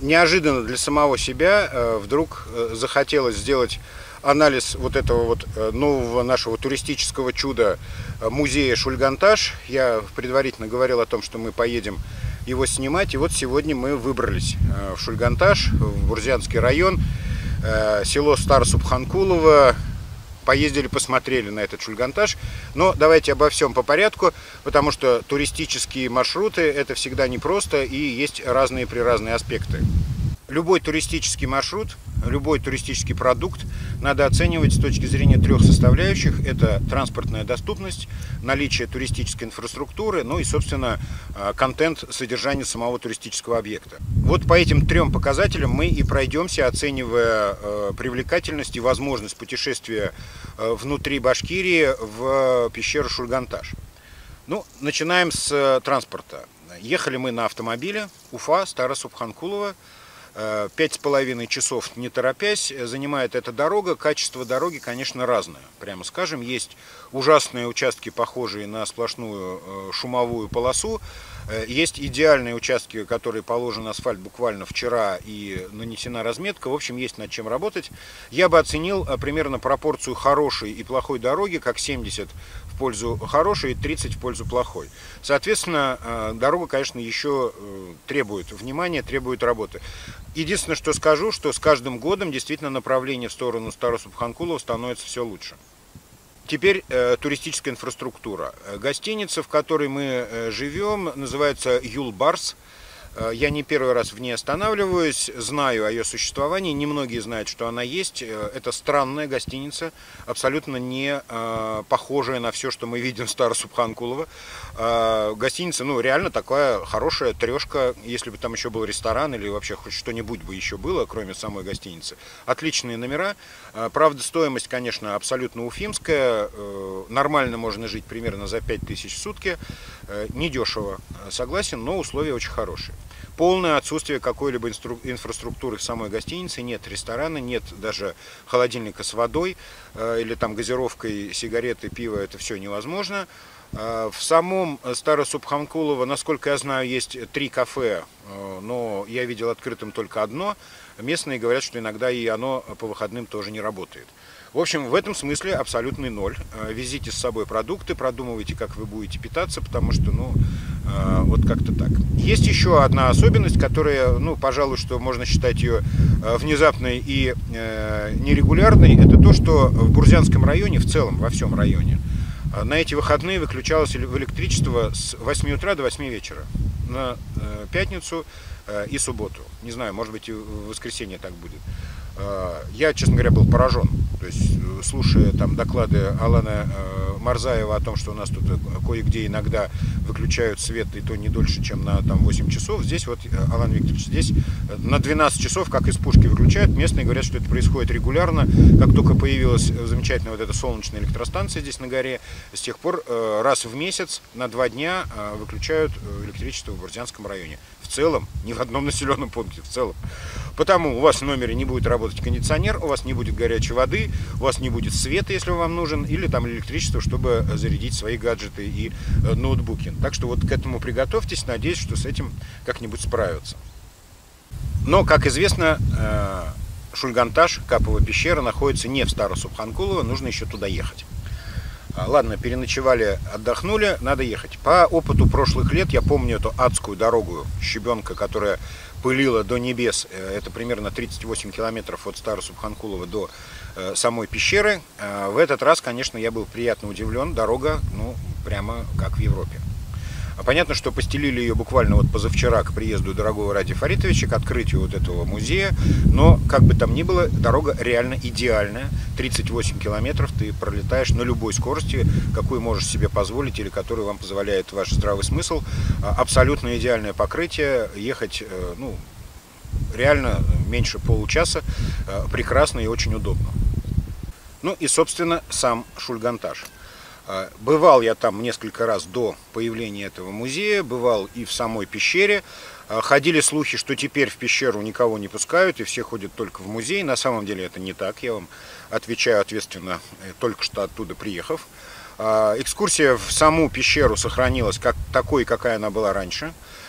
неожиданно для самого себя вдруг захотелось сделать анализ вот этого вот нового нашего туристического чуда музея Шульганташ. Я предварительно говорил о том, что мы поедем его снимать. И вот сегодня мы выбрались в Шульганташ, в Бурзянский район, село Старосубханкулово. Поездили, посмотрели на этот Шульганташ. Но давайте обо всем по порядку, потому что туристические маршруты — это всегда непросто, и есть разные аспекты. Любой туристический маршрут, любой туристический продукт надо оценивать с точки зрения трех составляющих. Это транспортная доступность, наличие туристической инфраструктуры, ну и, собственно, контент, содержание самого туристического объекта. Вот по этим трем показателям мы и пройдемся, оценивая привлекательность и возможность путешествия внутри Башкирии в пещеру Шульганташ. Ну, начинаем с транспорта. Ехали мы на автомобиле Уфа, Старосубханкулово. 5,5 часов, не торопясь, занимает эта дорога. Качество дороги, конечно, разное, прямо скажем. Есть ужасные участки, похожие на сплошную шумовую полосу. Есть идеальные участки, которые положен асфальт буквально вчера и нанесена разметка. В общем, есть над чем работать. Я бы оценил примерно пропорцию хорошей и плохой дороги, как 70 в пользу хорошей и 30 в пользу плохой. Соответственно, дорога, конечно, еще требует внимания, требует работы. Единственное, что скажу, что с каждым годом действительно направление в сторону Старосубханкулово становится все лучше. Теперь туристическая инфраструктура. Гостиница, в которой мы живем, называется Юлбарс. Я не первый раз в ней останавливаюсь, знаю о ее существовании, немногие знают, что она есть. Это странная гостиница, абсолютно не похожая на все, что мы видим в Старосубханкулово. Гостиница, ну, реально такая хорошая трешка, если бы там еще был ресторан или вообще хоть что-нибудь бы еще было, кроме самой гостиницы. Отличные номера. Правда, стоимость, конечно, абсолютно уфимская. Нормально можно жить примерно за 5000 в сутки. Недешево, согласен, но условия очень хорошие. Полное отсутствие какой-либо инфраструктуры в самой гостинице, нет ресторана, нет даже холодильника с водой или там газировкой, сигареты, пиво, это все невозможно. В самом Старосубханкулово, насколько я знаю, есть 3 кафе, но я видел открытым только одно. Местные говорят, что иногда и оно по выходным тоже не работает. В общем, в этом смысле абсолютный ноль. Везите с собой продукты, продумывайте, как вы будете питаться, потому что, ну, вот как-то так. Есть еще одна особенность, которая, ну, пожалуй, что можно считать ее внезапной и нерегулярной. Это то, что в Бурзянском районе, в целом, во всем районе, на эти выходные выключалось электричество с 8 утра до 8 вечера. На пятницу и субботу. Не знаю, может быть, и в воскресенье так будет. Я, честно говоря, был поражен. То есть, слушая там доклады Алана Марзаева о том, что у нас тут кое-где иногда выключают свет, и то не дольше, чем на там 8 часов. Здесь вот, Алан Викторович, здесь на 12 часов, как из пушки, выключают. Местные говорят, что это происходит регулярно. Как только появилась замечательная вот эта солнечная электростанция здесь на горе, с тех пор раз в месяц на 2 дня выключают электричество в Бурзянском районе. В целом, не в одном населенном пункте, в целом. Потому у вас в номере не будет работать кондиционер, у вас не будет горячей воды, у вас не будет света, если он вам нужен, или там электричество, чтобы зарядить свои гаджеты и ноутбуки. Так что вот к этому приготовьтесь, надеюсь, что с этим как-нибудь справятся. Но, как известно, Шульганташ, Капова пещера, находится не в Старосубханкулово, нужно еще туда ехать. Ладно, переночевали, отдохнули, надо ехать. По опыту прошлых лет я помню эту адскую дорогу щебенка, которая пылила до небес. Это примерно 38 километров от Старосубханкулова до самой пещеры. В этот раз, конечно, я был приятно удивлен. Дорога, ну, прямо как в Европе. Понятно, что постелили ее буквально вот позавчера к приезду дорогого Ради Фаритовича, к открытию вот этого музея. Но, как бы там ни было, дорога реально идеальная. 38 километров ты пролетаешь на любой скорости, какую можешь себе позволить или которую вам позволяет ваш здравый смысл. Абсолютно идеальное покрытие. Ехать, ну, реально меньше получаса. Прекрасно и очень удобно. Ну и, собственно, сам Шульганташ. Бывал я там несколько раз до появления этого музея, бывал и в самой пещере. Ходили слухи, что теперь в пещеру никого не пускают, и все ходят только в музей. На самом деле это не так, я вам отвечаю ответственно, только что оттуда приехав. Экскурсия в саму пещеру сохранилась как такой, какая она была раньше.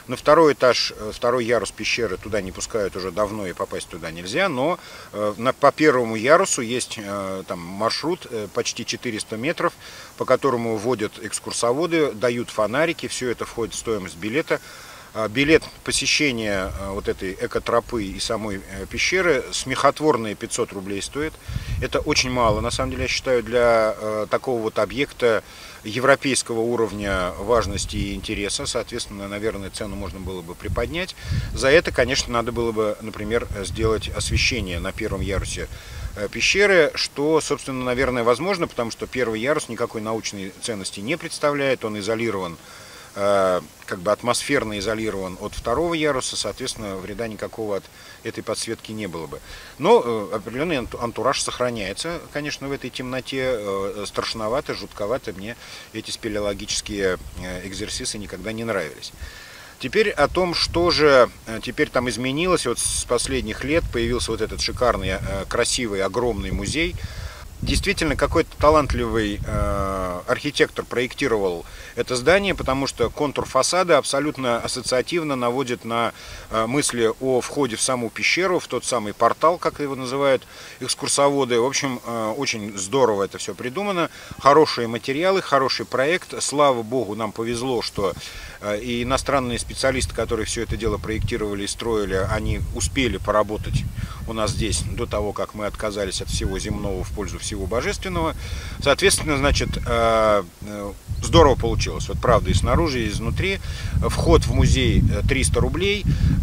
На второй этаж, второй ярус пещеры туда не пускают уже давно и попасть туда нельзя, но по первому ярусу есть там маршрут почти 400 метров, по которому водят экскурсоводы, дают фонарики, все это входит в стоимость билета. Билет посещения вот этой экотропы и самой пещеры смехотворные 500 рублей стоит. Это очень мало, на самом деле, я считаю, для такого вот объекта европейского уровня важности и интереса. Соответственно, наверное, цену можно было бы приподнять. За это, конечно, надо было бы, например, сделать освещение на первом ярусе пещеры, что, собственно, наверное, возможно, потому что первый ярус никакой научной ценности не представляет, он изолирован, как бы атмосферно изолирован от второго яруса, соответственно, вреда никакого от этой подсветки не было бы. Но определенный антураж сохраняется, конечно, в этой темноте. Страшновато, жутковато, мне эти спелеологические экзерсисы никогда не нравились. Теперь о том, что же теперь там изменилось. Вот с последних лет появился вот этот шикарный, красивый, огромный музей. Действительно, какой-то талантливый архитектор проектировал это здание, потому что контур фасада абсолютно ассоциативно наводит на мысли о входе в саму пещеру, в тот самый портал, как его называют экскурсоводы. В общем, очень здорово это все придумано. Хорошие материалы, хороший проект. Слава богу, нам повезло, что и иностранные специалисты, которые все это дело проектировали и строили, они успели поработать у нас здесь до того, как мы отказались от всего земного в пользу всего божественного. Соответственно, значит, здорово получилось. Вот правда, и снаружи, и изнутри. Вход в музей 300 рублей.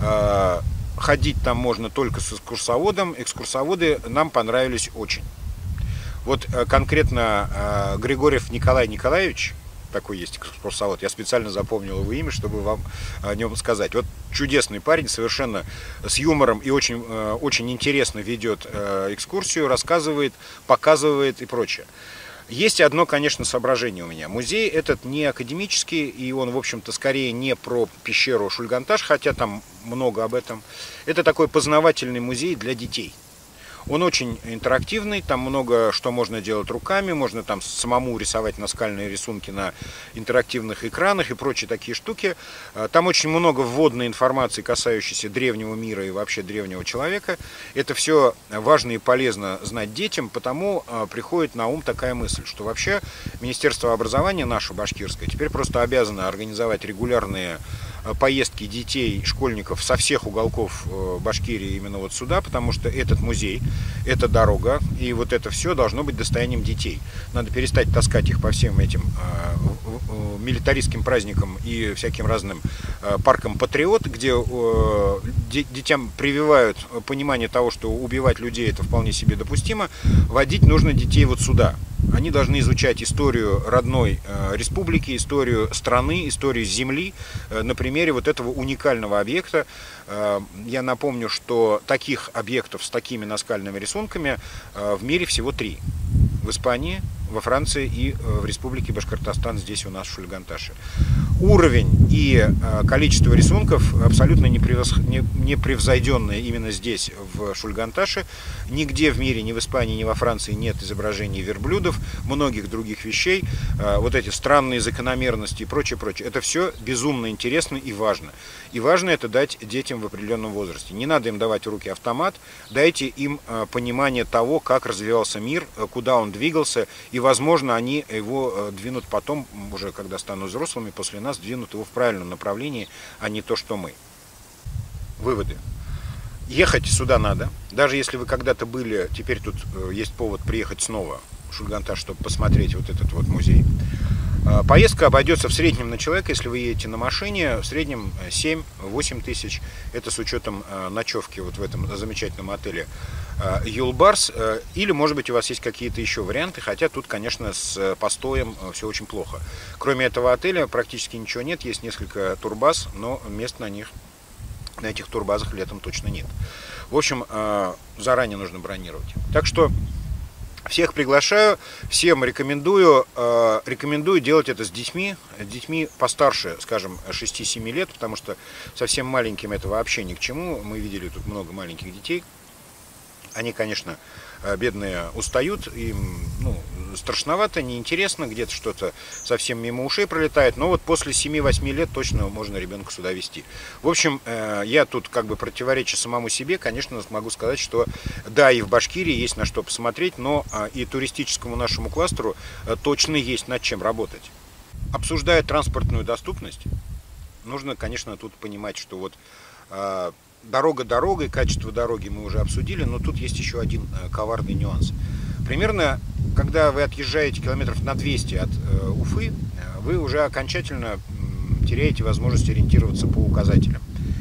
Ходить там можно только с экскурсоводом. Экскурсоводы нам понравились очень. Вот конкретно Григорьев Николай Николаевич, такой есть экскурсовод, я специально запомнил его имя, чтобы вам о нем сказать. Вот чудесный парень, совершенно с юмором и очень, очень интересно ведет экскурсию, рассказывает, показывает и прочее. Есть одно, конечно, соображение у меня. Музей этот не академический, и он, в общем-то, скорее не про пещеру Шульганташ, хотя там много об этом. Это такой познавательный музей для детей. Он очень интерактивный, там много что можно делать руками, можно там самому рисовать наскальные рисунки на интерактивных экранах и прочие такие штуки. Там очень много вводной информации, касающейся древнего мира и вообще древнего человека. Это все важно и полезно знать детям, потому приходит на ум такая мысль, что вообще Министерство образования наше, башкирское, теперь просто обязано организовать регулярные поездки детей, школьников со всех уголков Башкирии именно вот сюда, потому что этот музей, эта дорога и вот это все должно быть достоянием детей. Надо перестать таскать их по всем этим милитаристским праздникам и всяким разным паркам «Патриот», где детям прививают понимание того, что убивать людей это вполне себе допустимо. Водить нужно детей вот сюда. Они должны изучать историю родной республики, историю страны, историю земли на примере вот этого уникального объекта. Я напомню, что таких объектов с такими наскальными рисунками в мире всего 3. В Испании, во Франции и в Республике Башкортостан, здесь у нас в Шульганташе. Уровень и количество рисунков абсолютно непревзойденное именно здесь, в Шульганташе. Нигде в мире, ни в Испании, ни во Франции нет изображений верблюдов, многих других вещей. Вот эти странные закономерности и прочее, прочее. Это все безумно интересно и важно. И важно это дать детям в определенном возрасте. Не надо им давать в руки автомат, дайте им понимание того, как развивался мир, куда он двигался, и, возможно, они его двинут потом, уже когда станут взрослыми, после нас, двинут его в правильном направлении, а не то, что мы. Выводы. Ехать сюда надо. Даже если вы когда-то были, теперь тут есть повод приехать снова в Шульганташ, чтобы посмотреть вот этот вот музей. Поездка обойдется в среднем на человека, если вы едете на машине, в среднем 7-8 тысяч. Это с учетом ночевки вот в этом замечательном отеле Юлбарс. Или, может быть, у вас есть какие-то еще варианты, хотя тут, конечно, с постоем все очень плохо. Кроме этого отеля практически ничего нет. Есть несколько турбаз, но мест на этих турбазах летом точно нет. В общем, заранее нужно бронировать. Так что всех приглашаю, всем рекомендую делать это с детьми постарше, скажем, 6-7 лет, потому что совсем маленьким это вообще ни к чему. Мы видели тут много маленьких детей. Они, конечно, бедные, устают, им страшновато, неинтересно, где-то что-то совсем мимо ушей пролетает, но вот после 7-8 лет точно можно ребенка сюда вести. В общем, я тут как бы противореча самому себе, конечно, могу сказать, что да, и в Башкирии есть на что посмотреть, но и туристическому нашему кластеру точно есть над чем работать. Обсуждая транспортную доступность, нужно, конечно, тут понимать, что вот дорога дорогой, качество дороги мы уже обсудили, но тут есть еще один коварный нюанс. Примерно, когда вы отъезжаете километров на 200 от Уфы, вы уже окончательно теряете возможность ориентироваться по указателям.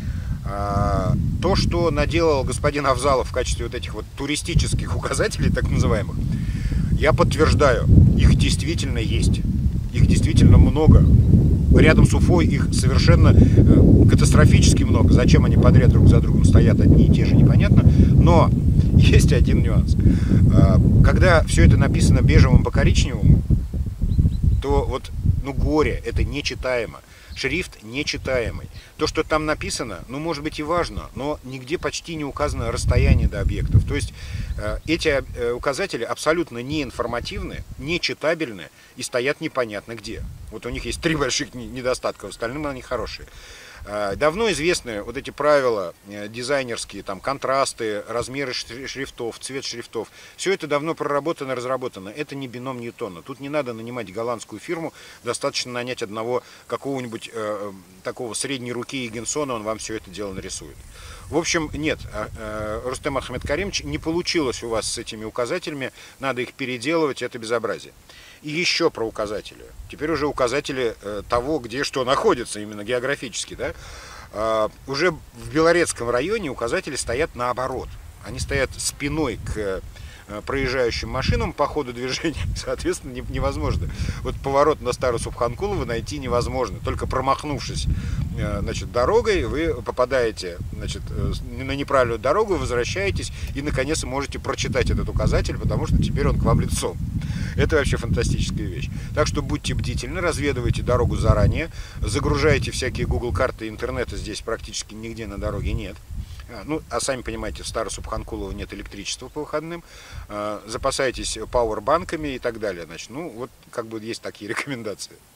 То, что наделал господин Авзалов в качестве вот этих вот туристических указателей, так называемых, я подтверждаю, их действительно есть. Их действительно много. Рядом с Уфой их совершенно катастрофически много. Зачем они подряд друг за другом стоят, одни и те же, непонятно. Но есть один нюанс. Когда все это написано бежевым по коричневому, то вот, ну, горе, это нечитаемо. Шрифт нечитаемый. То, что там написано, ну, может быть и важно, но нигде почти не указано расстояние до объектов. То есть эти указатели абсолютно неинформативны, нечитабельны и стоят непонятно где. Вот у них есть 3 больших недостатка, в остальном они хорошие. Давно известны вот эти правила дизайнерские, там контрасты, размеры шрифтов, цвет шрифтов. Все это давно проработано, разработано. Это не бином Ньютона. Тут не надо нанимать голландскую фирму, достаточно нанять одного какого-нибудь такого средней руки Егенсона, он вам все это дело нарисует. В общем, нет, Рустем Ахмедкаримович, не получилось у вас с этими указателями, надо их переделывать, это безобразие. И еще про указатели. Теперь уже указатели того, где что находится, именно географически. Да? Уже в Белорецком районе указатели стоят наоборот. Они стоят спиной к проезжающим машинам по ходу движения, соответственно, невозможно. Вот поворот на Старую Субханкулову найти невозможно. Только промахнувшись, значит, дорогой, вы попадаете, значит, на неправильную дорогу, возвращаетесь и, наконец, можете прочитать этот указатель, потому что теперь он к вам лицом. Это вообще фантастическая вещь. Так что будьте бдительны, разведывайте дорогу заранее, загружайте всякие Google карты, интернета здесь практически нигде на дороге нет. Ну, а сами понимаете, в Старой Субханкулово нет электричества по выходным, запасайтесь пауэрбанками и так далее. Значит, ну, вот как бы есть такие рекомендации.